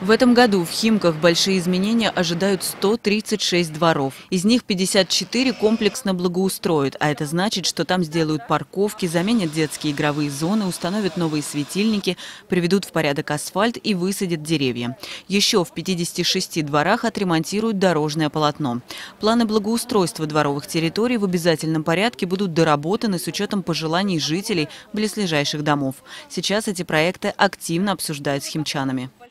В этом году в Химках большие изменения ожидают 136 дворов. Из них 54 комплексно благоустроят, а это значит, что там сделают парковки, заменят детские игровые зоны, установят новые светильники, приведут в порядок асфальт и высадят деревья. Еще в 56 дворах отремонтируют дорожное полотно. Планы благоустройства дворовых территорий в обязательном порядке будут доработаны с учетом пожеланий жителей близлежащих домов. Сейчас эти проекты активно обсуждают с химчанами.